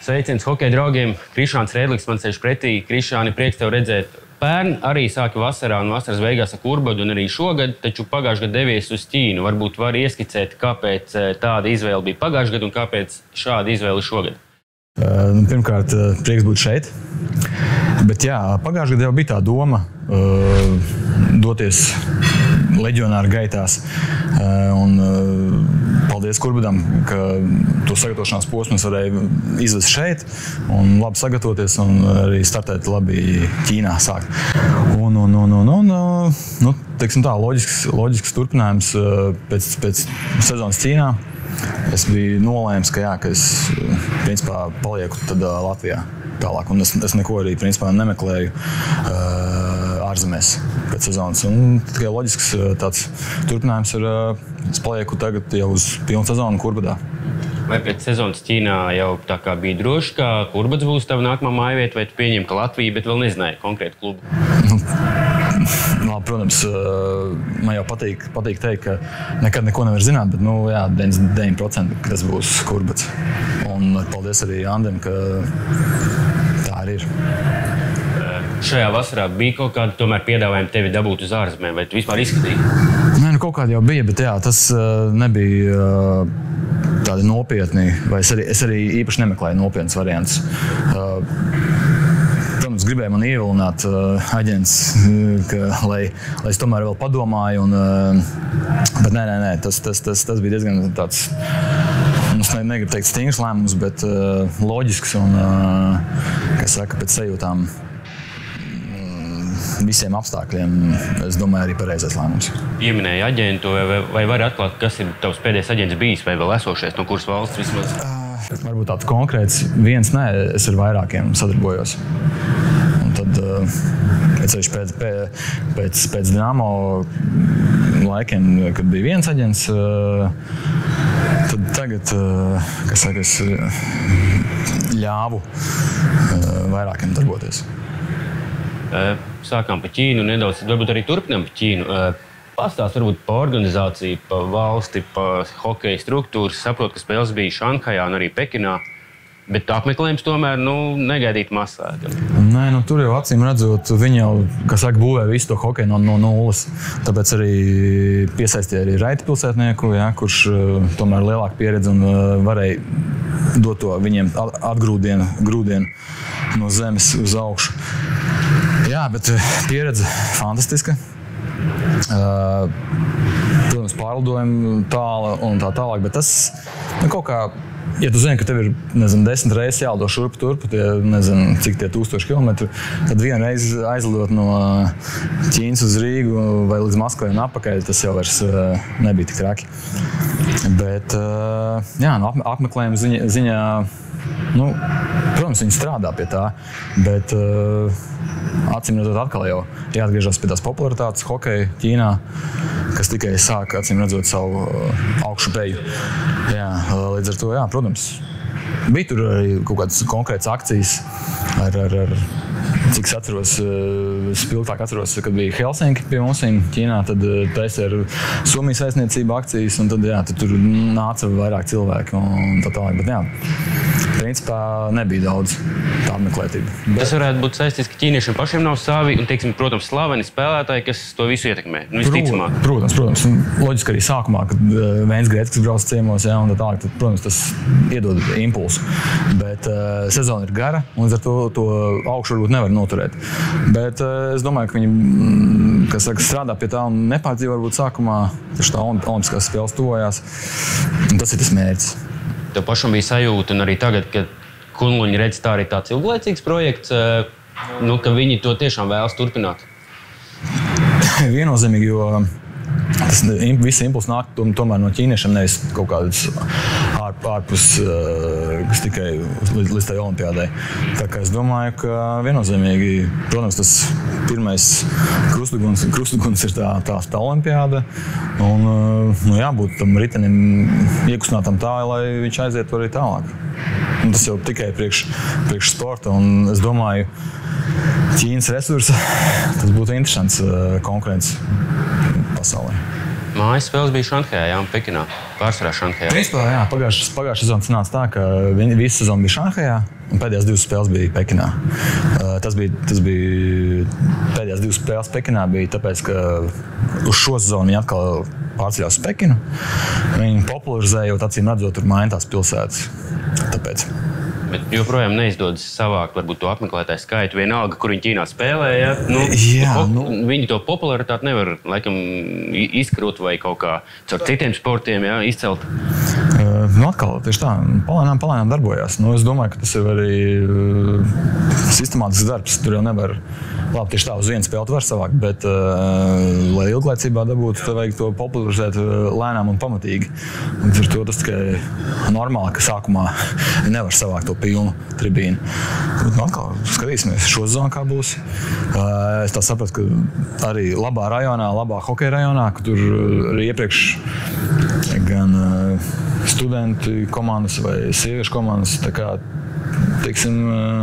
Sveiciens hokeja draugiem. Krišāns Rēdlis man sēž pretī. Krišāni, prieks tev redzēt. Pērn arī sāka vasarā un vasaras beigās ar Kurbadu un arī šogad, taču pagājušajā gadā devies uz Ķīnu. Varbūt var ieskicēt, kāpēc tāda izvēle bija pagājušajā gadā un kāpēc šāda izvēle šogad? Pirmkārt, prieks būt šeit. Bet jā, pagājušajā gadā jau bija tā doma doties leģionāru gaitās. Paldies Kurbadam, ka to sagatavošanās posmu varēja izvest šeit un labi sagatavoties un arī startēt labi Ķīnā sākt. Teiksim tā, loģisks turpinājums pēc sezonas Ķīnā. Es biju nolēms, ka es principā palieku tad Latvijā tālāk. Un es neko arī principā nemeklēju ārzemēs pēc sezonas. Un tikai loģisks tāds turpinājums ir, es palieku tagad jau uz pilnu sezonu Kurbadā. Vai pēc sezonas Ķīnā jau tā kā bija droši, ka Kurbads būs tava nākamā mājvieta, vai tu pieņem, ka Latvija, bet vēl nezināji konkrētu klubu? Protams, man jau patīk teikt, ka nekad neko nevar zināt, bet 99% tas būs Kurbads. Un paldies arī Andem, ka tā arī ir. Šajā vasarā bija kaut kāda tomēr piedāvājuma tevi dabūt uz ārzemēm, vai tu vispār izskatīji? Nē, kaut kāda jau bija, bet tas nebija tādi nopietni, vai es arī īpaši nemeklēju nopietnas variantus. Protams, gribēja man ievilināt aģents, lai es tomēr vēl padomāju, bet nē, tas bija diezgan tāds, es negribu teikt stingrs lēmums, bet loģisks un, kas saka, pēc sajūtām visiem apstākļiem, es domāju, arī pareizais lēmums. Pieminēja aģentu, vai vari atklāt, kas ir tavs pēdējais aģents bijis, vai vēl esošais, no kuras valsts vismaz? Varbūt tāds konkrēts viens, nē, es ar vairākiem sadarbojos. Un tad, pēc Dinamo laikiem, kad bija viens aģents, tad tagad, kas saka, es ļāvu vairākiem darboties. Sākām pa Ķīnu, nedaudz, varbūt arī turpinām pa Ķīnu. Pastāst varbūt pa organizāciju, pa valsti, pa hokeja struktūras. Saprotu, ka spēles bija Šanhajā un arī Pekinā, bet apmeklējums tomēr negaidīt masā. Nē, tur jau acīm redzot, viņi jau, kas saka, būvē visu to hokeju no nulles. Tāpēc arī piesaistīja arī Raita pilsētnieku, kurš tomēr lielāka pieredze un varēja dot to viņiem grūdienu no zemes uz augšu. Jā, bet pieredze fantastiska. Protams, pārlidojumi tāla un tā tālāk, bet tas kaut kā, ja tu zini, ka tev ir, 10 reizes jālido šurp turpu, cik tie 1000 kilometri, tad vienu reizi aizlidot no Ķīnas uz Rīgu vai līdz Maskavai un atpakaļ, tas jau vairs nebija tik traki. Bet, jā, no apmeklējuma ziņā, protams, viņi strādā pie tā, bet acīm redzot atkal jau jāatgriežas pie tās popularitātes hokeja Ķīnā, kas tikai sāk, acīm redzot, savu augšupeju. Jā, līdz ar to, jā, protams, bija tur arī kaut kādas konkrētas akcijas ar cik es atceros, spilgtāk atceros, kad bija Helsinki pie mums Ķīnā, tad taisīja ar Somijas aizniecību akcijas, un tad, jā, tur nāca vairāk cilvēki un tā tālāk, bet jā, principā nebija daudz tā apmeklētība. Tas varētu būt saistīts, ka ķīniešiem pašiem nav savi un, teiksim, protams, slaveni spēlētāji, kas to visu ietekmē. Visticamāk. Protams. Loģiski arī sākumā, kad Vēns Gretzkis brauc ciemos, jā, un tā tālāk, tad, protams, tas iedod impulsu. Bet sezona ir gara, un līdz ar to augšu varbūt nevar noturēt. Bet es domāju, ka viņi, kas saka, strādā pie tā un nepārdzīvo varbūt sākumā, taču tā olimpiskās spēles tuvojās, un tas ir tas mērķis. Tev pašam bija sajūta, un arī tagad, kad Kunluņi redz, tā arī tāds ilglaicīgs projekts, ka viņi to tiešām vēlas turpināt? Viennozīmīgi, jo visi impulsi nāk tomēr no ķīniešiem, nevis kaut kādas ārpus, kas tikai līdz tai olimpiādai. Tā kā es domāju, ka viennozīmīgi, protams, tas pirmais krustuguns ir tā olimpiāda, un jābūt tam ritenim iekustinātam tā, lai viņš aiziet arī tālāk. Un tas jau tikai priekš sporta, un es domāju, Ķīnas resursi, tas būtu interesants konkurence pasaulē. Mājas spēles bija Šanhajā un Pekinā. Pārsvarā Šanhajā. Principā, jā, pagājušā sezona sanāca tā, ka visa sezona bija Šanhajā un pēdējās 2 spēles bija Pekinā. Tas bija pēdējās 2 spēles Pekinā bija tāpēc, ka uz šo sezonu viņi atkal pārceļās uz Pekinu. Viņi popularizējot, acīm redzot, tur maina tās pilsētas. Tāpēc. Bet joprojām neizdodas savākt varbūt to apmeklētāju skaitu vienalga, kur viņi Ķīnā spēlē. Ja? Viņi to popularitāti nevar laikam izkrūt vai kaut kā caur citiem sportiem izcelt. Atkal tieši tā, palēnām darbojās. Es domāju, ka tas ir arī sistemātisks darbs. Tur jau nevar, labi, tieši tā uz vienu spēli var savākt, bet, lai ilglaicībā dabūtu, tad vajag to popularizēt lēnām un pamatīgi. Un ar to tas tikai normāli, ka sākumā nevar savākt to pilnu tribīnu. Bet, atkal skatīsimies šo sezonu, kā būs. Es tā sapratu, ka arī labā rajonā, labā hokeja rajonā, ka tur arī iepriekš gan studenti komandas vai sieviešu komandas, tā kā, teiksim,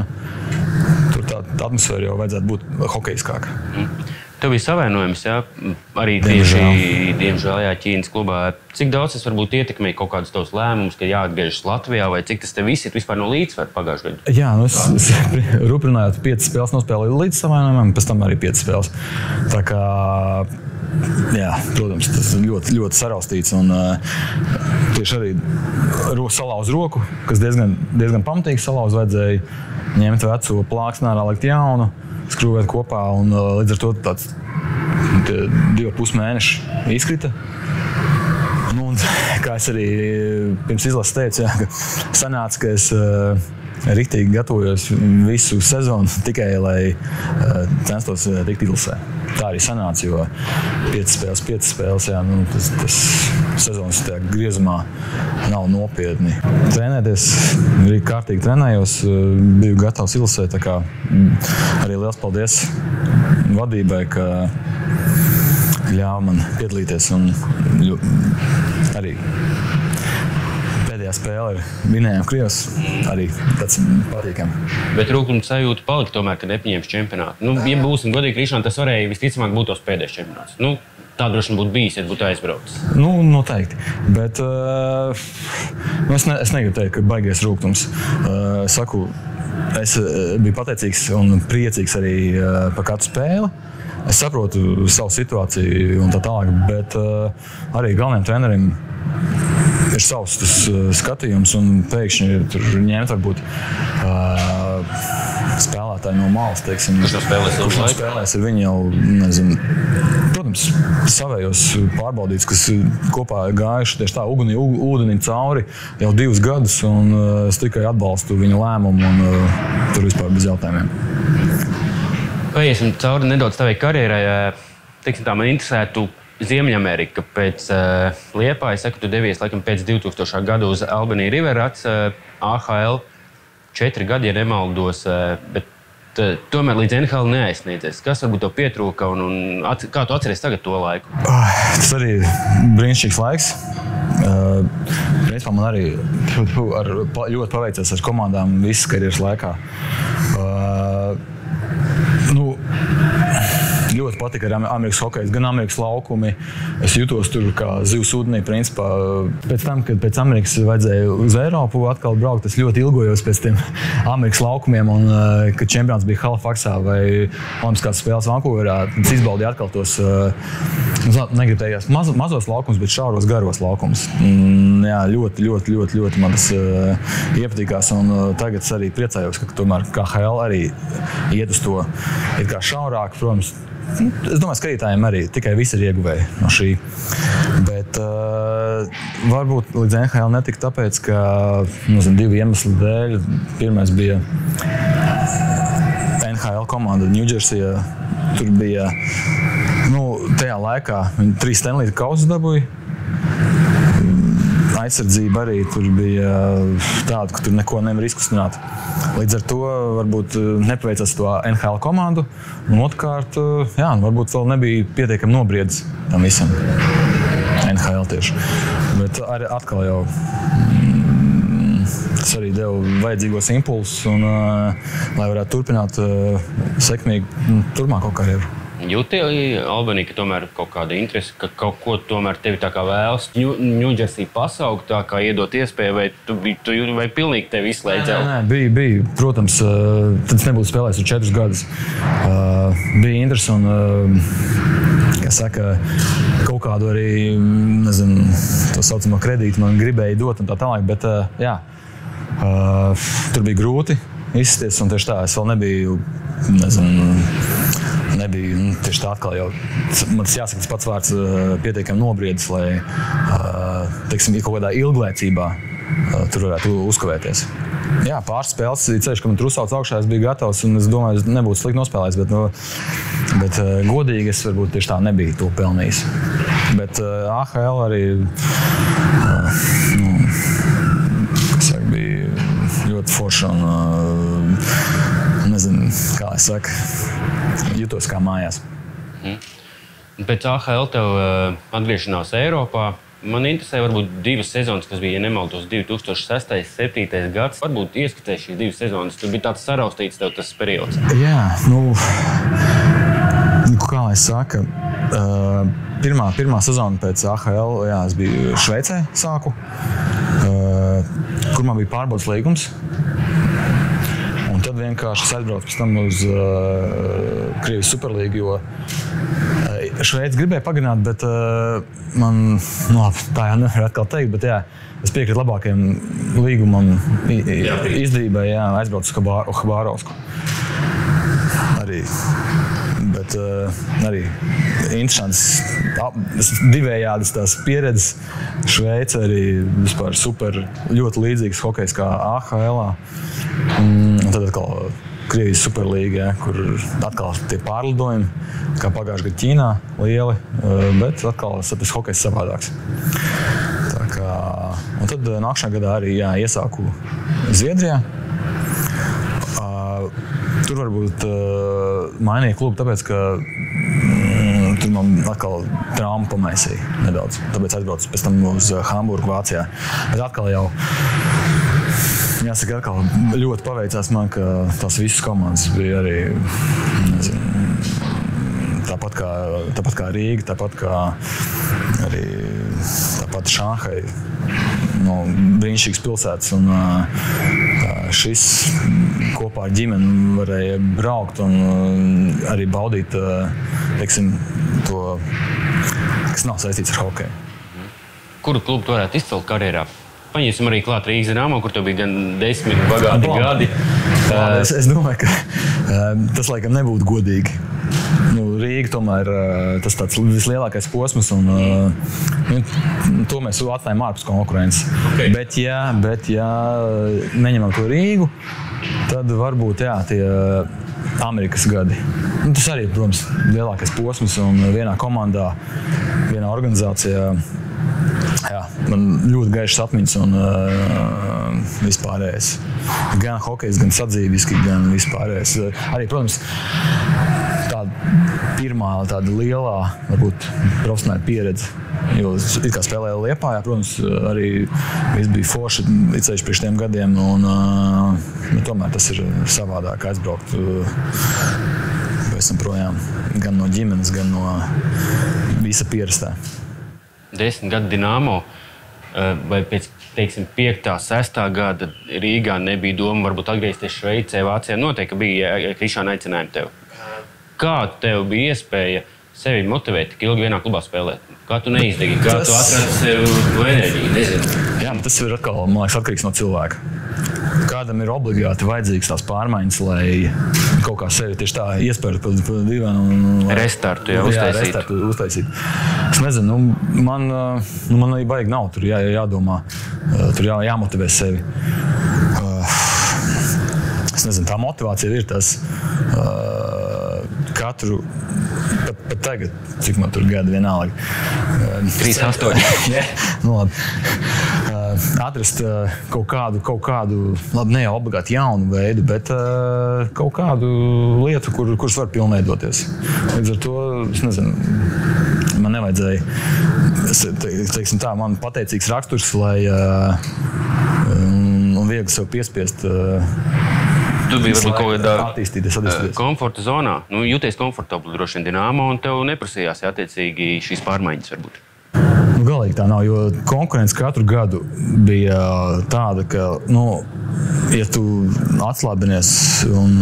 tur tā atmosfēra jau vajadzētu būt hokeiskāka. Tev bija savainojums, arī tieši, diemžēl, Ķīnas klubā. Cik daudz tas varbūt ietekmēja kaut kādus tavus lēmumus, ka jāatgriežas Latvijā, vai cik tas tev izsit vispār no līdzsvaru pagājušajā gadā? Jā, es rūpinājot 5 spēles nospēlēju līdz savainojumam, pēc tam arī 5 spēles. Tā kā, jā, protams, tas ir ļoti, ļoti saraustīts un tieši arī salauz roku, kas diezgan pamatīgi salauz, vajadzēja ņemt veco plāksnārā, likt jaunu, skrūvēt kopā un līdz ar to tāds 2,5 mēneši izkrita. Un, kā es arī pirms izlases teicu, ka sanāca, ka es riktīgi gatavojos visu sezonu tikai, lai censtos tikt izlasē. Tā arī sanāca, jo 5 spēles, tas sezonas tajā griezumā nav nopietni. Trenēties, arī kārtīgi trenējos, biju gatavs izlasē, tā kā arī liels paldies vadībai, ka ļāva man piedalīties un arī spēle ir vinējām Krievs, arī tāds patīkami. Bet rūkums sajūta palika tomēr, ka nepaņēmis čempionātu. Ja būsim godīgi, Krišāni, tas varēja visticamāk būt tos pēdējais čempionāts. Tā droši būtu bijis, ja būtu aizbraucis. Noteikti. Bet es negribu teikt, ka baigies rūkums. Saku, es biju pateicīgs un priecīgs arī par katru spēli. Es saprotu savu situāciju un tā tālāk, bet arī galvenajam trenerim ir savs tas skatījums un pēkšņi tur ņemt varbūt spēlētāji no malas, teiksim. Kurš nav spēlēs ir viņi jau, nezinu, protams, savējos pārbaudīts, kas kopā gājuši tieši tā ūdenī cauri jau 2 gadus un es tikai atbalstu viņu lēmumu un tur vispār bez jautājumiem. Paiesim cauri nedaudz tavai karjerai. Teiksim tā, man interesētu Ziemeļamerika pēc Liepājas, tu devies laikam pēc 2000. gada uz Albany Riverats, AHL 4 gadi, ja nemaldos, bet tomēr līdz NHL neaizsniedzies. Kas varbūt tev pietrūka un kā tu atceries tagad to laiku? Tas arī brīnišķīgs laiks. Principā man arī ļoti paveicies ar komandām visas karjeras laikā. Ļoti patika ar Amerikas hokejs, gan Amerikas laukumi. Es jutos tur kā zivs ūdenī, principā. Pēc tam, kad pēc Amerikas vajadzēja uz Eiropu atkal braukt, es ļoti ilgojos pēc tiem Amerikas laukumiem, un kad čempions bija Halifaksā vai Olimpiskās spēles Vankūverā, es izbaudīju atkal tos, negribu teikt, mazos laukums, bet šauros garos laukums. Jā, ļoti man tas iepatīkās, un tagad es arī priecājos, ka tomēr KHL arī iet uz to, ir kā šaurāk, protams. Es domāju, skatītājiem arī tikai visi ir ieguvēji no šī. Bet varbūt līdz NHL netika tāpēc, ka 2 iemeslu dēļ. Pirmais bija NHL komanda New Jersey. Tur bija, tajā laikā 3 Stanley kausus dabūja. Aizsardzība arī tur bija tāda, ka tur neko nevar izkustināt. Līdz ar to varbūt nepaveicās to NHL komandu. Un otrkārt, varbūt vēl nebija pietiekami nobriedis tam visam. NHL tieši. Bet arī atkal jau tas arī deva vajadzīgos impulsus, un lai varētu turpināt sekmīgi turpmāko karjeru. Jūti, Albani, ka tomēr kaut kāda interese, ka kaut ko tomēr tevi tā kā vēlas Ņūdžersī pasaukt, tā kā iedot iespēju, vai pilnīgi tevi izslēdz? Nē, bija. Protams, tad es nebūtu spēlējis 4 gadus. Bija interesi un, kā saka, kaut kādu arī, nezinu, to saucamo kredītu man gribēja dot un tā tālāk, bet jā, tur bija grūti izsties un tieši tā, es vēl nebiju, tieši tā atkal jau, man tas jāsaka, tas pats vārds pietiekami nobriedis, lai, teiksim, kaut kādā ilglaicībā tur varētu uzkavēties. Jā, pāris spēles, ceļš, ka man tur uzsauc augšā, es biju gatavs un es domāju, es nebūtu slikti nospēlējis, bet godīgi es varbūt tieši tā nebiju to pelnījis. Bet AHL arī, bija ļoti forša un, nezinu, kā es saku, jutos kā mājās. Pēc AHL tev atgriešanās Eiropā. Man interesē varbūt 2 sezonas, kas bija, ja nemaldos, 2006.–2007. gads. Varbūt ieskatē šīs 2 sezonas. Tur bija tāds saraustīts tev tas periods. Jā, kā lai saka, pirmā sezona pēc AHL, jā, es biju Šveicē sāku, kur man bija pārbaudas līgums. Un tad vienkārši es aizbraucu pēc tam uz Krievijas Superlīgu, jo Šveici gribēja pagarināt, bet man, tā jau nevar atkal teikt, bet jā, es piekrītu labākajam līgumam izdevībai, jā, aizbraucu uz Habārovsku. Bet arī interesants, divējādas tās pieredzes. Šveice arī vispār super, ļoti līdzīgs hokejs kā AHL-ā. Un tad atkal Krievijas Superlīga, kur atkal tie pārlidojumi, kā pagājušajā gadā Ķīnā, lieli, bet atkal tas hokejs savādāks. Tā kā, un tad nākamajā gadā arī iesāku Zviedrijā. Tur varbūt mainīja klubu, tāpēc, ka tur man atkal trauma pamaisīja nedaudz. Tāpēc aizbraucu pēc tam uz Hamburgu, Vācijā. Bet atkal jau, jāsaka, atkal ļoti paveicās man, ka tās visas komandas bija arī, nezinu, tāpat kā Rīga, tāpat kā arī Šanhai. Brīnišķīgas pilsētas un šis kopā ar ģimeni varēja braukt un arī baudīt, teiksim, to, kas nav saistīts ar hokeju. Kuru klubu tu varētu izcelt karjerā? Paņemsim arī klāt Rīgas Dinamo, kur tev bija gan 10 bagāti gadi. Es domāju, ka tas laikam nebūtu godīgi. Rīga tomēr tas tāds vislielākais posms un to mēs atstājam ārpus konkurences. Okay. Bet ja neņemam to Rīgu, tad varbūt tie Amerikas gadi. Tas arī, protams, lielākais posms un vienā komandā, vienā organizācijā. Jā, man ļoti gaišas atmiņas un vispārējais. Gan hokejs, gan sadzīviski, gan vispārējais. Arī, protams, pirmā tāda lielā, varbūt profesionāla pieredze, jo es kā spēlēju Liepājā, protams, arī viss bija forši ceļš priekš tiem gadiem, un tomēr tas ir savādāk aizbraukt esam projām, gan no ģimenes, gan no visa pierastā. 10 gadu Dinamo, vai pēc, teiksim, 5. 6. gada Rīgā nebija doma varbūt atgriezties Šveicē, Vācijā, noteikti bija Krišāna aicinājumi tev. Kā tev bija iespēja sevi motivēt, tik ilgi vienā klubā spēlēt? Kā tu neizdegi? Kā tu atradi sev to enerģiju? Nezinu. Jā, tas ir atkal, man liekas, atkarīgs no cilvēka. Kādam ir obligāti vajadzīgs tās pārmaiņas, lai kaut kā sevi tieši tā iespērt pa divānu un restartu uztaisīt. Es nezinu, man arī baigi nav, tur jādomā, tur jāmotivē sevi. Es nezinu, tā motivācija ir tas katru, pat tagad, cik man tur gadi vienalga. 38. Labi. Atrast kaut kādu, labi, ne jau obligāti jaunu veidu, bet kaut kādu lietu, kuras var pilnveidoties. Līdz ar to, es nezinu, man nevajadzēja, teiksim tā, man pateicīgs raksturs, lai un viegli sev piespiest Tu biji varbūt kaut kādā attīstīties. Komforta zonā. Nu, jūties komfortabli droši vien Dinamo un tev neprasījās attiecīgi šīs pārmaiņas varbūt. Nu, galīgi tā nav, jo konkurence katru gadu bija tāda, ka, ja tu atslābinies un,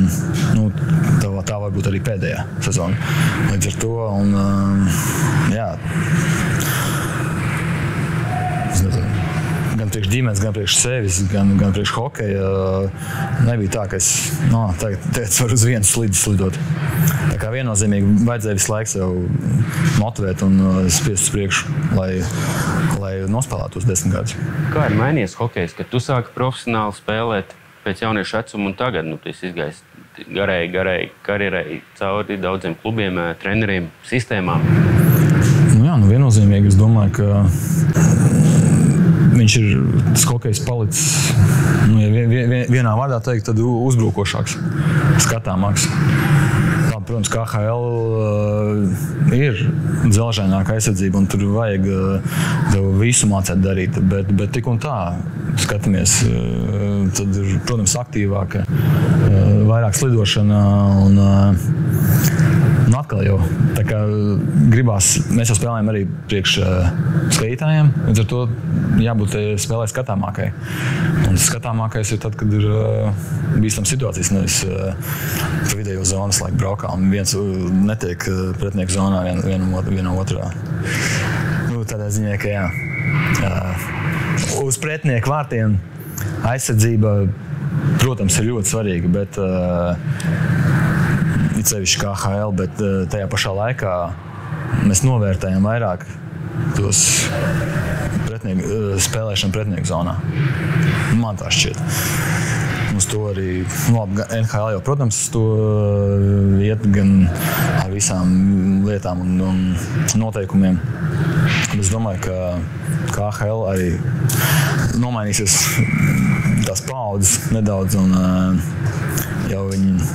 tā var būt arī pēdējā sezona. Līdz ar to, gan priekš ģimenes, gan priekš sevis, gan priekš hokeja nebija tā, ka es tagad varu uz vienu slidot. Tā kā viennozīmīgi vajadzēja visu laiku sev motivēt un spiest uz priekšu, lai nospēlētu uz 10 gadus. Kā ir mainījies hokejs, kad tu sāki profesionāli spēlēt pēc jauniešu vecuma un tagad tu esi izgājis garai karjerai cauri daudziem klubiem, treneriem, sistēmām? Viennozīmīgi es domāju, ka viņš ir tas hokejs palicis, vienā vārdā teikt, tad uzbrukošāks, skatāmāks. Protams, KHL ir dzelžaināka aizsardzība un tur vajag tev visu mācēt darīt, bet tik un tā skatāmies, tad ir, protams, aktīvāka, vairāk slidošana un atkal jau tā kā gribās, mēs jau spēlējam arī priekš skatītājiem, līdz ar to jābūt spēlē skatāmākai. Un skatāmākais ir tad, kad ir bīstams situācijas, nevis vidējo zonas laika braukā un viens netiek pretinieku zonā vienam otrā. Tādā ziņā, ka uz pretinieku vārtiem aizsardzība, protams, ir ļoti svarīga, bet it sevišķi KHL, bet tajā pašā laikā mēs novērtējam vairāk tos spēlēšanu pretinieku zonā. Man tā šķiet. Uz to arī, NHL jau, protams, to iet gan ar visām lietām un noteikumiem. Es domāju, ka KHL arī nomainīsies tās paaudzes nedaudz un jau viņi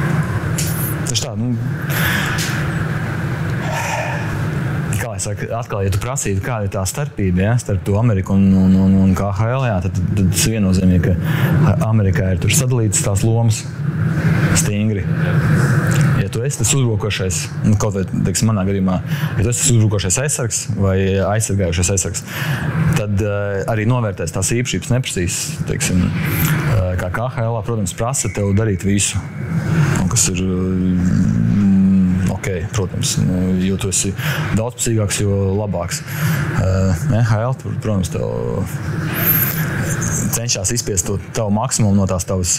kā lai saka, atkal, ja tu prasītu, kāda ir tā starpība starp to Ameriku un KHL, tad tas viennozīmīgi, ka Amerikā ir tur sadalītas tās lomas stingri. Ja tu esi tas uzbrukošais, kaut vai, teiksim, manā gadījumā, ja tu esi tas uzbrukošais aizsargs vai aizsargājušais aizsargs, tad arī novērtēs tās īpašības neprasīs, teiksim, kā KHL, protams, prasa tev darīt visu. Un kas ir protams, jo tu esi daudzpusīgāks, jo labāks. NHL, tur, protams, tev cenšas izspiest to tavu maksimumu no tās tavas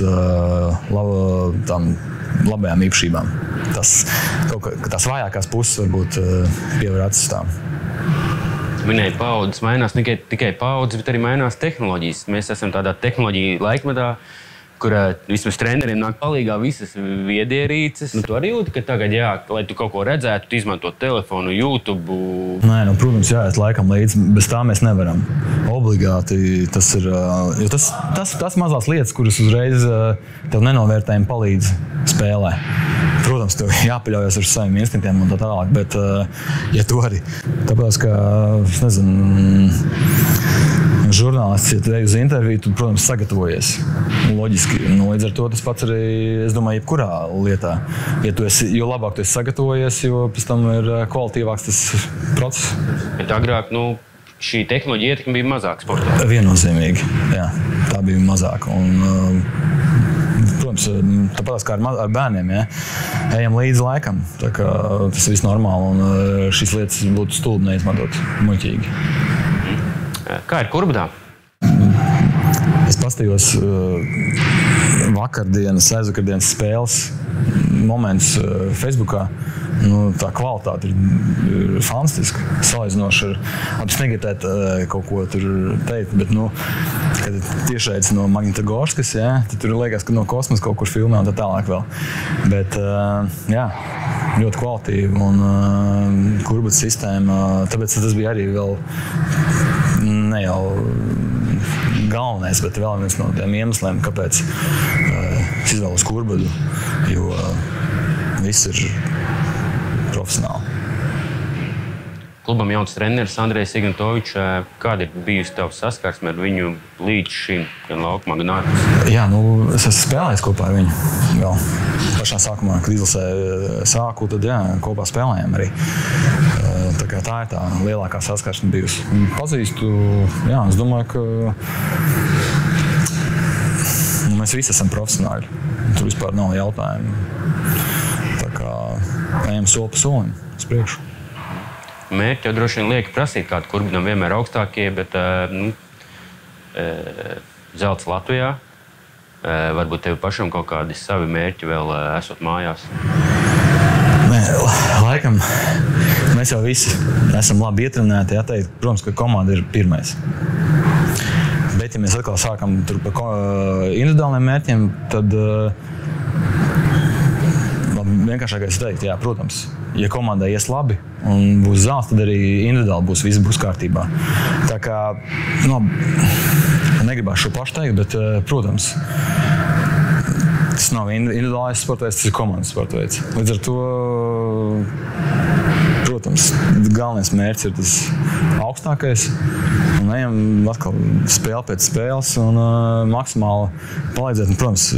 labajām īpašībām. Tās vājākās puses varbūt pievar acis tām. Minēja, paaudzes mainās, ne tikai paaudzes, bet arī mainās tehnoloģijas. Mēs esam tādā tehnoloģija laikmetā, kur vismaz treneriem nāk palīgā visas viedierīces. Tu arī jūti, ka tagad, lai tu kaut ko redzētu, tu izmanto telefonu, YouTube? Nē, protams, jāiet laikam līdzi, bez tā mēs nevaram. Obligāti tas ir, jo tas mazās lietas, kuras uzreiz tev nenovērtējumi palīdz spēlē. Protams, tev jāpaļaujas ar saviem instinktiem un tā tālāk, bet ja tu arī, tāpēc, ka, es nezinu, žurnālists, ja tu ej uz interviju, tu, protams, sagatavojies. Loģiski. Līdz ar to tas pats arī, es domāju, jebkurā lietā. Ja tu esi, jo labāk tu esi sagatavojies, jo pēc tam ir kvalitīvāks tas process. Bet agrāk, šī tehnoloģija ietekme bija mazāka sportā? Viennozīmīgi, jā. Tā bija mazāka. Un, protams, tāpēc kā ar bērniem, ejam līdzi laikam. Tā kā tas viss normāli un šīs lietas būtu stulbi neizmantot muļķīgi. Kā ir Kurbadā? Es paskatījos aizvakardienas spēles moments Facebookā. Tā kvalitāte ir fantastiska. Salīdzinoši ar negatēt kaut ko tur teikt, bet, kad tiešraidis no Magnitogorskas, tad tur liekas, ka no kosmosa kaut kur filmē un tā tālāk vēl. Bet, ļoti kvalitīvi un Kurbadas sistēma, tāpēc tas bija arī vēl ne jau galvenais, bet vēl viens no tiem iemesliem, kāpēc es izvēlos Kurbadu, jo viss ir profesionāli. klubam jauns treneris Andrejs Ignatovičs. Kāda ir bijusi tava saskarsme ar viņu līdz šim, gan laukumā, gan ārpus? Jā, es esmu spēlējis kopā ar viņu vēl pašā sākumā, kad izlasē sāku, tad kopā spēlējām arī. Tā ir tā lielākā saskarsme bijusi. Pazīstu, es domāju, ka mēs visi esam profesionāļi. Tur vispār nav jautājumu. Tā kā ejam soli pa solim uz priekšu. Mērķi jau droši vien liek prasīt, kādu Kurbinam vienmēr augstākie, bet zelts Latvijā. Varbūt tev pašam kaut kādi savi mērķi vēl esot mājās? Nē, laikam mēs jau visi esam labi ietrenēti, jāteikt. Protams, ka komanda ir pirmais. Bet, ja mēs atkal sākam tur par individuāliem mērķiem, tad vienkāršākais teikt, jā, protams, ja komandai ies labi un būs zelts, tad arī individuāli viss būs kārtībā. Tā kā, negribās šo pašu teikt, bet, protams, tas nav individuālais sportveids, tas ir komandas sportveids. Līdz ar to, protams, galvenais mērķis ir tas augstākais. Un ejam atkal spēli pēc spēles un maksimāli palīdzēt. Un, protams,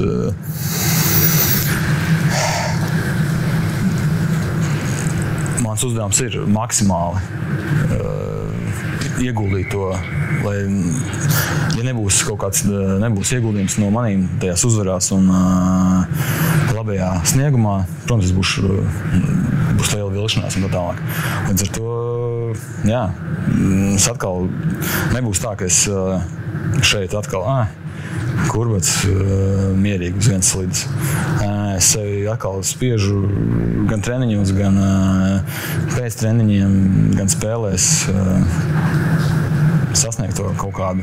mans uzdevums ir maksimāli ieguldīt to, lai, ja nebūs kaut kāds ieguldījums no manīm tajās uzvarās un labajā sniegumā, protams, būs liela vilšanās un tā tālāk. Līdz ar to, es atkal nebūs tā, ka es šeit atkal, Kurbats mierīgi uz vienas slidas. Es sevi atkal spiežu gan treniņos, gan pēc treniņiem, gan spēlēs sasniegt to kaut kādu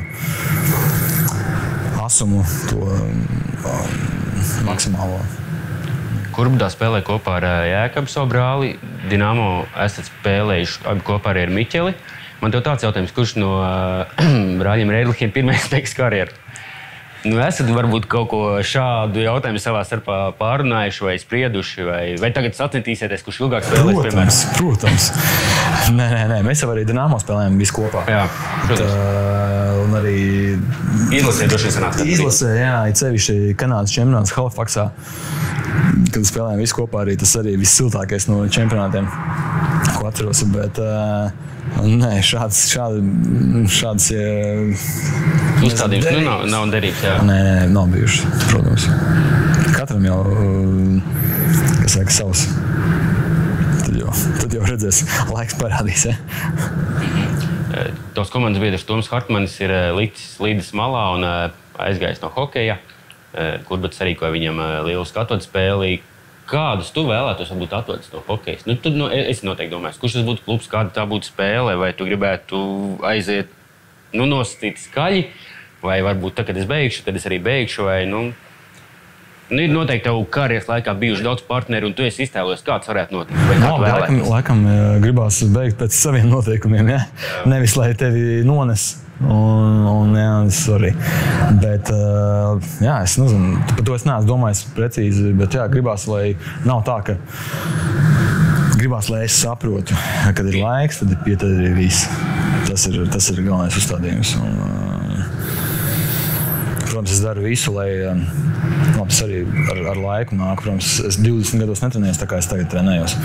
asumu, to maksimālo. Kurbatā spēlē kopā ar Jēkabu savu brāli. Dinamo esat spēlējuši abi kopā arī ar Miķeli. Man tev tāds jautājums, kurš no brāļiem Reidlichiem pirmais teiks karjeru? Esat varbūt kaut ko šādu jautājumu savā starpā pārunājuši vai sprieduši, vai tagad sacentīsieties, kurš ilgāk spēlēs, piemēram? Protams. Nē, mēs jau arī Dinamo spēlējām visi kopā. Jā, protams. Un arī izlasē droši vien sanāca. Izlasē, it sevišķi Kanādas čempionāts Halifaksā, kad spēlējām visi kopā, arī tas arī vissiltākais no čempionātiem, ko atceros, bet nē, šādas uzstādījums nav derīgs, jā. Nē, nav bijuši, protams. Katram jau, kas saka, savs. Tad jau redzēs, laiks parādīs, ja? Tavs komandas biedrs Toms Hartmanis ir licis slīdes malā un aizgājis no hokeja. Kurbats arī, ko viņam lielu skatotu spēlī. Kādus tu vēlētos varbūt atvedis no hokejas? Es noteikti domāju, kurš tas būtu klubs, kāda tā būtu spēle, vai tu gribētu aiziet, nosacīt skaļi, vai varbūt tad, kad es beigšu, tad es arī beigšu, vai, ir noteikti tev karjeras laikā bijuši daudz partneri, un tu esi iztēlojies, kāds varētu notikt, vai kā tu vēlētos? Laikam gribās beigt pēc saviem noteikumiem, ja? Nevis, lai tevi nones. Tas arī. Bet, es nezinu, par to es neesmu domājis precīzi, bet gribās, lai nav tā, ka gribās, lai es saprotu, kad ir laiks, tad ir viss. Tas ir galvenais uzstādījums. Protams, es daru visu, lai tas arī ar laiku nāk. Protams, es 20 gados netrenējos, tā kā es tagad trenējos.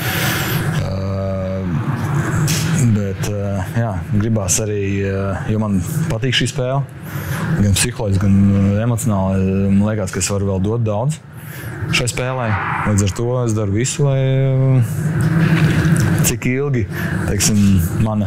Bet, gribās arī, jo man patīk šī spēle, gan psiholoģiski, gan emocionāli. Man liekas, ka es varu vēl dot daudz šai spēlē. Līdz ar to es daru visu, lai cik ilgi, teiksim, mana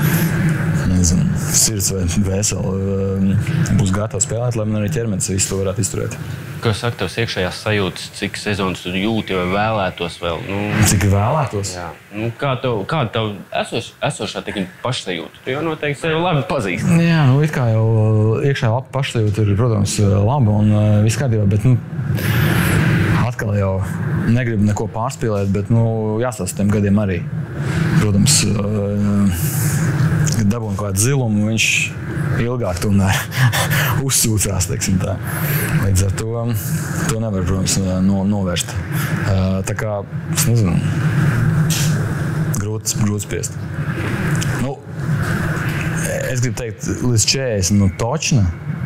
sirds vai vēseli būs gatava spēlēt, lai man arī ķermenis visu to varētu izturēt. Ko saka tavs iekšējās sajūtas, cik sezonas tu jūti vai vēlētos vēl? Cik vēlētos? Jā. Kāda tev esošā pašsajūta? Tu jau noteikti sevi labi pazīsti. Jā, it kā jau iekšējā laba pašsajūta ir, protams, laba un viss kārtībā, bet atkal jau negribu neko pārspīlēt, bet jāstāsta tiem gadiem arī. Protams, kad dabūna kaut kādu zilumu, viņš ilgāk tomēr uzsūcās, teiksim tā. Līdz ar to nevar, protams, novērst. Tā kā, es nezinu, grūti spriest. Es gribu teikt, līdz 40, točna.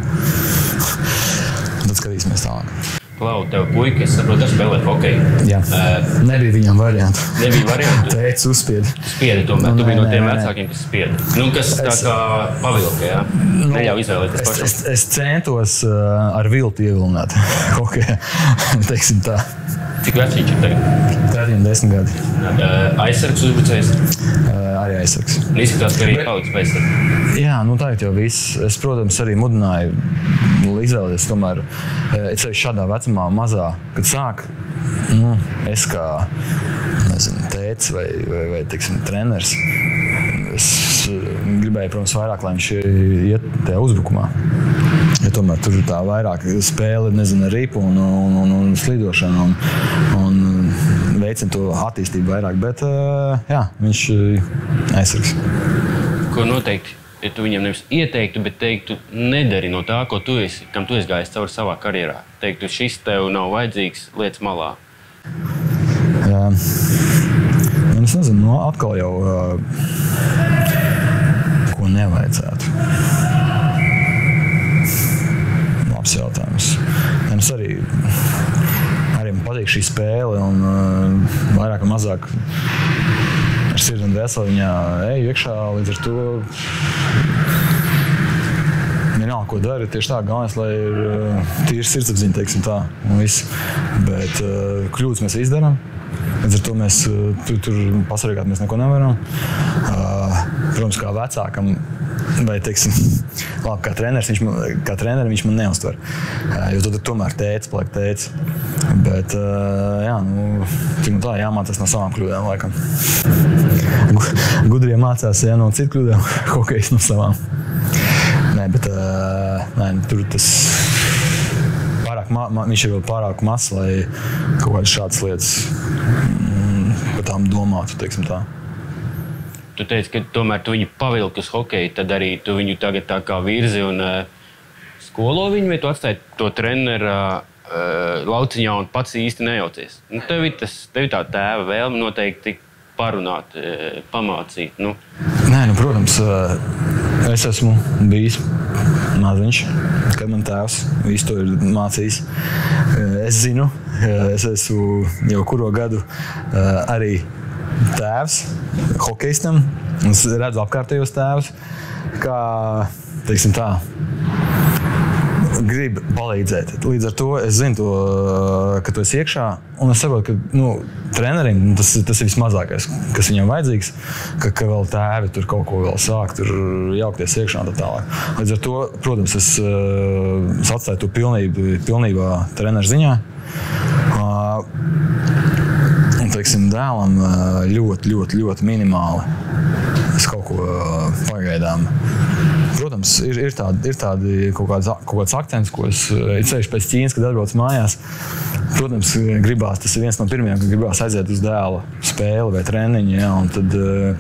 Tad skatīsimies tālāk. Klau, tev puika, es saprotu, spēlēt hokeju. Jā, nebija viņam variantu. Nebija variantu? Teic, uzspiedi. Spiedi tomēr, tu biji no tiem vecākiem, kas spiedi. Kas tā kā pavilka, jā? Neļauj izvēlēties pašam. Es centos ar viltu ievilināt hokeju, teiksim tā. Cik veci viņš ir tagad? Tādiem 10 gadi. Aizsargs uzbrucējs? Arī aizsargs. Izskatās, ka arī paliks pēc. Jā, tagad jau viss. Es, protams, arī mudināju izvēlēties tomēr, šādā vecumā mazā, kad sāk, es kā, tēts vai teiksim, treneris, es gribēju, protams, vairāk, lai viņš iet tajā uzbrukumā. Ja tomēr tur ir tā vairāk spēle, ar ripu un slidošanu un veicina to attīstību vairāk, bet jā, viņš aizsargs. Ko noteikti, ja tu viņam nevis ieteiktu, bet teiktu, nedari no tā, kam tu esi gājis cauri savā karjerā. Teiktu, šis tev nav vajadzīgs, liec malā. Jā. Es nezinu, atkal jau ko nevajadzētu. Labs jautājums. Mums arī man patīk šī spēle un vairāk un mazāk ar sirdi un dvēseli viņā eju iekšā, līdz ar to vienalga, ko dari, tieši tā, galvenais, lai ir tīri sirdsapziņa, teiksim tā, un viss. Bet kļūdas mēs izdarām, līdz ar to mēs tur pasargāt mēs neko nevaram. Protams, kā vecākam, vai, teiksim, labi, kā trenerim viņš man neuztver, jo tad tomēr tēts paliek tēts. Bet, jā, tik un tā jāmācās no savām kļūdām, laikam. Gudrie mācās, ja no citu kļūdām, hokejs no savām. Nē, bet tur tas viņš ir vēl pārāk mazs, lai kaut kādas šādas lietas par tām domātu, teiksim tā. Tu teici, ka tomēr tu viņu pavilki uz hokeju, tad arī tu viņu tagad tā kā virzi un skolo viņu, vai tu atstāji to trenera lauciņā un pats īsti nejaucies? Tev ir tā tēva vēlme noteikti parunāt, pamācīt. Nē, protams, es esmu bijis maziņš, kad man tēvs visu to ir mācījis. Es zinu, es esmu jau kuro gadu arī tēvs hokejistam, un es redzu apkārtējos tēvus, kā, teiksim tā, grib palīdzēt. Līdz ar to es zinu to, ka tu esi iekšā, un es saprotu, ka trenerim tas ir vismazākais, kas viņam vajadzīgs, ka vēl tēvi tur kaut ko vēl sāk, tur jaukties iekšā un tā tālāk. Līdz ar to, protams, es atstāju to pilnībā treneru ziņā. Un, teiksim, dēlam ļoti minimāli es kaut ko pagaidām. Protams, ir tādi kaut kāds akcents, ko es ceļš pēc Ķīnas, kad atbrauc mājās. Protams, tas ir viens no pirmajiem, kad gribās aiziet uz dēla spēli vai treniņu, ja, un tad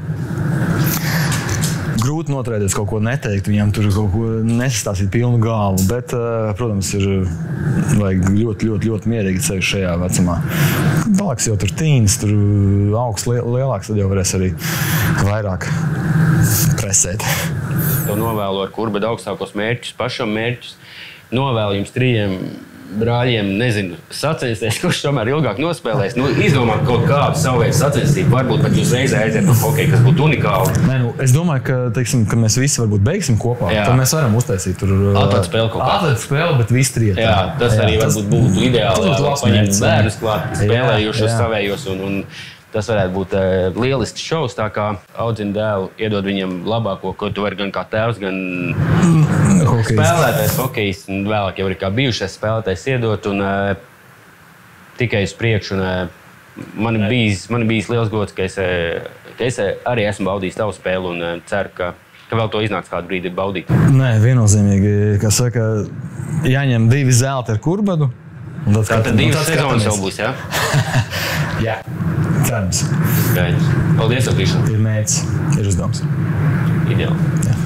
grūti noturēties kaut ko neteikt, viņam tur kaut ko nesastāstīt pilnu galvu, bet, protams, vajag ļoti mierīgi ceļš šajā vecumā. Tālāks jau tur tīns, tur augsts lielāks, tad jau varēs arī vairāk presēt. Tev novēlu ar Kurbadu augstākos mērķus, pašam mērķus. Novēlu jums 3 brāļiem, nezinu, sacensties, kurš tomēr ilgāk nospēlēs. Izdomāt kaut kādu savu veidu sacenstību, varbūt pat jūs reizē aiziet no hokeja, kas būtu unikāli. Nē, es domāju, ka, teiksim, ka mēs visi varbūt beigsim kopā. Jā. Tad mēs varam uztaisīt tur atletu spēli kaut kā. Atletu spēli, bet visi 3. Jā, tas arī varbūt būtu ideāli. Paņemt bērnus klāt, spēlējušos savējos un tas varētu būt lielisks šovs, tā kā audzina dēlu, iedod viņam labāko, ko tu vari gan kā tēvs, gan spēlētājs hokejs, un vēlāk jau arī kā bijušais spēlētājs iedot, un tikai uz priekšu. Man ir bijis liels gods, ka es arī esmu baudījis tavu spēli, un ceru, ka vēl to iznāks kādu brīdi baudīt. Nē, viennozīmīgi, kā saka, jāņem 2 zelti ar Kurbadu. Tātad 2 sezonas jau būs, jā? Jā. Cerams. Paldies, Krišan. Ir mērķis, ir uzdevums. Ideāli. Jā.